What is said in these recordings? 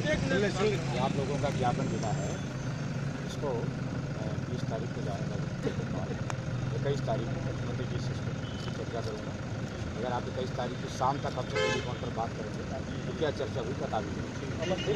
आप लोगों का ज्ञापन मिला है, इसको 20 तारीख को जाएगा, 21 तारीख को मुख्यमंत्री जी से चर्चा करूँगा। अगर आप 21 तारीख की शाम तक हमसे टेलीफोन पर बात करेंगे तो क्या चर्चा हुई बता दीजिए।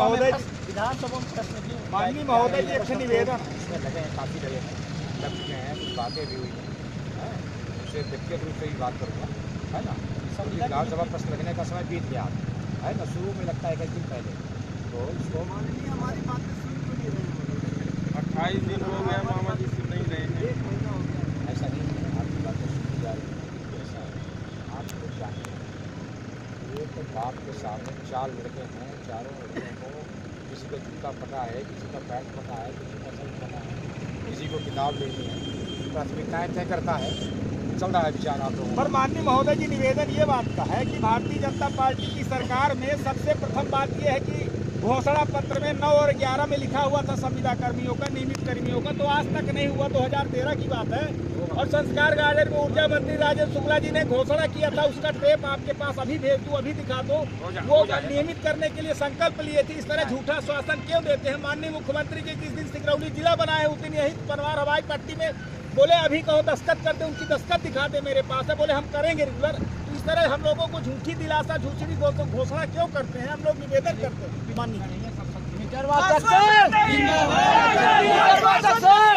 माननीय महोदय जी एक निवेदन इसमें लगे हैं, काफ़ी लगे हैं, लग चुके हैं, कुछ बातें भी हुई हैं, उससे व्यक्तिगत रूप से ही बात करूँगा, है ना। विधानसभा प्रश्न लगने का समय बीत गया है ना, शुरू में लगता है कि दिन पहले, तो इसको हमारी बातें सुन क्यों नहीं रहे? 28 दिन हो गया मामा जी सुन नहीं रहे हैं। ऐसा नहीं है, आपकी बातें सुनी जा रही है। ऐसा है, आप लोग जानते हैं, एक बाप के सामने 4 लड़के हैं, चारों लड़कों को किसी का जूता फटा है, किसी का पैंट फटा है, किसी का शर्ट फटा है, किसी को किताब लेनी है, प्राथमिकताएँ तय करता है, चल रहा है विचार आप लोगों। पर माननीय महोदय जी निवेदन ये बात का है कि भारतीय जनता पार्टी की सरकार में सबसे प्रथम बात यह है कि घोषणा पत्र में 9 और 11 में लिखा हुआ था संविदा कर्मियों का, नियमित कर्मियों का, तो आज तक नहीं हुआ। 2013 की बात है। और संस्कार गार्डन में ऊर्जा मंत्री राजेंद्र शुक्ला जी ने घोषणा किया था, उसका टेप आपके पास अभी भेज दूं, अभी दिखा दो। वो नियमित करने के लिए संकल्प लिए थे। इस तरह झूठा शासन क्यों देते हैं? माननीय मुख्यमंत्री जी जिस दिन सिंगरौली जिला बनाए उस दिन यही पनवार हवाई पट्टी में बोले अभी कहो दस्तखत कर दे, उनकी दस्तखत दिखा दे, मेरे पास है, बोले हम करेंगे रेगुलर। तो इस तरह हम लोगों को झूठी दिलासा, झूठी घोषणा क्यों करते हैं? हम लोग निवेदन करते हैं माननीय